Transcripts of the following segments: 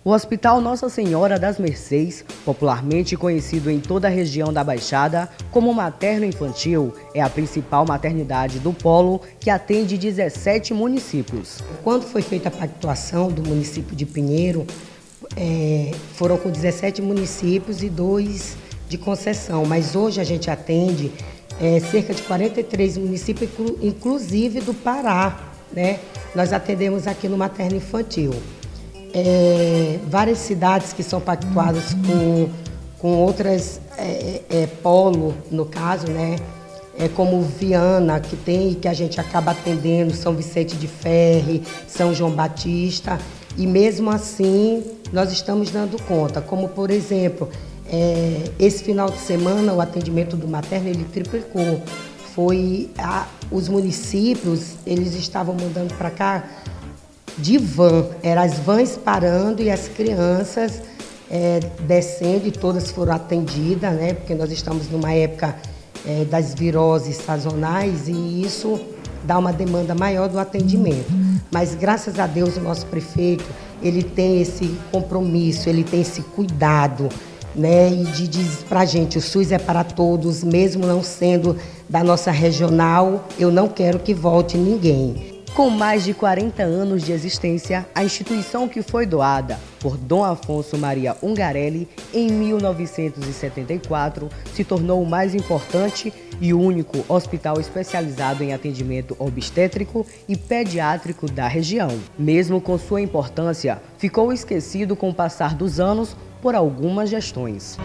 O Hospital Nossa Senhora das Mercês, popularmente conhecido em toda a região da Baixada como materno-infantil, é a principal maternidade do polo que atende 17 municípios. Quando foi feita a pactuação do município de Pinheiro, foram com 17 municípios e 2 de concessão, mas hoje a gente atende cerca de 43 municípios, inclusive do Pará, né? Nós atendemos aqui no materno-infantil. Várias cidades que são pactuadas com outras polo, no caso, né? Como Viana, que a gente acaba atendendo, São Vicente de Ferre, São João Batista, e mesmo assim nós estamos dando conta, como por exemplo, esse final de semana o atendimento do materno ele triplicou. Os municípios, eles estavam mandando para cá de van, eram as vans parando e as crianças descendo, e todas foram atendidas, né? Porque nós estamos numa época das viroses sazonais e isso dá uma demanda maior do atendimento. Mas graças a Deus o nosso prefeito, ele tem esse compromisso, ele tem esse cuidado, né? E diz pra gente, o SUS é para todos, mesmo não sendo da nossa regional, eu não quero que volte ninguém. Com mais de 40 anos de existência, a instituição que foi doada por Dom Afonso Maria Ungarelli em 1974 se tornou o mais importante e único hospital especializado em atendimento obstétrico e pediátrico da região. Mesmo com sua importância, ficou esquecido com o passar dos anos por algumas gestões.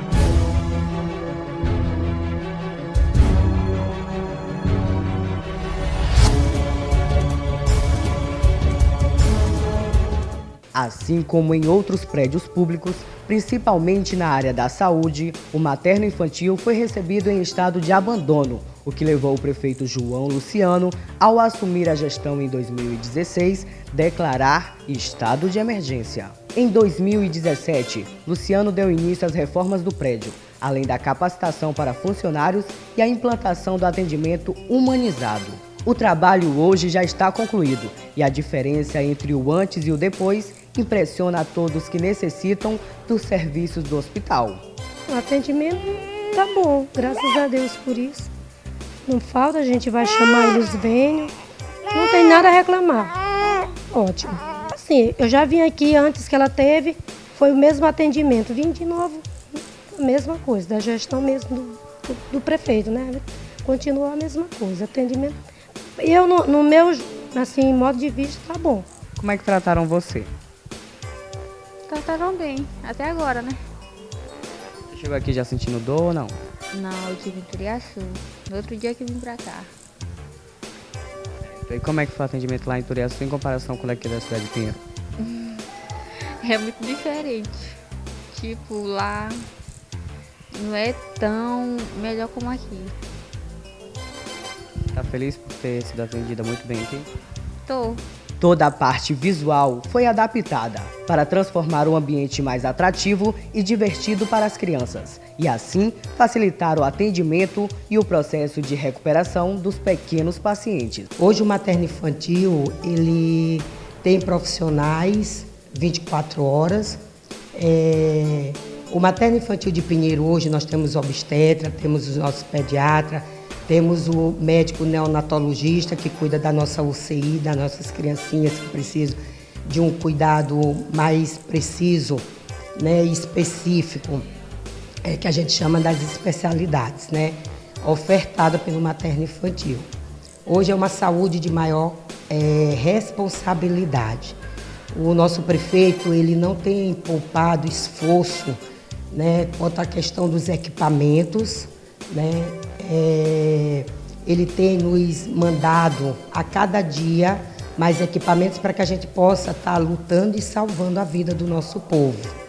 Assim como em outros prédios públicos, principalmente na área da saúde, o materno-infantil foi recebido em estado de abandono, o que levou o prefeito João Luciano, ao assumir a gestão em 2016, declarar estado de emergência. Em 2017, Luciano deu início às reformas do prédio, além da capacitação para funcionários e a implantação do atendimento humanizado. O trabalho hoje já está concluído e a diferença entre o antes e o depois impressiona a todos que necessitam dos serviços do hospital. O atendimento tá bom, graças a Deus por isso. Não falta, a gente vai chamar, eles venham. Não tem nada a reclamar. Ótimo. Assim, eu já vim aqui antes que ela teve, foi o mesmo atendimento. Vim de novo, a mesma coisa, da gestão mesmo do prefeito, né? Continua a mesma coisa, atendimento. Eu, no meu, assim, modo de vista, tá bom. Como é que trataram você? Trataram bem, até agora, né? Você chegou aqui já sentindo dor ou não? Não, eu tive em Turiaçu, no outro dia que vim pra cá. E como é que foi o atendimento lá em Turiaçu em comparação com aqui da cidade de Pinheiro? É muito diferente. Tipo, lá não é tão melhor como aqui. Tá feliz por ter sido atendida muito bem aqui? Tô. Toda a parte visual foi adaptada para transformar o ambiente mais atrativo e divertido para as crianças e assim facilitar o atendimento e o processo de recuperação dos pequenos pacientes. Hoje o materno-infantil ele tem profissionais 24 horas. O materno-infantil de Pinheiro hoje nós temos obstetra, temos os nossos pediatras, temos o médico neonatologista que cuida da nossa UCI, das nossas criancinhas que precisam de um cuidado mais preciso, né, e específico, que a gente chama das especialidades, né, ofertada pelo materno-infantil. Hoje é uma saúde de maior responsabilidade. O nosso prefeito ele não tem poupado esforço, né, quanto à questão dos equipamentos, né. Ele tem nos mandado a cada dia mais equipamentos para que a gente possa estar lutando e salvando a vida do nosso povo.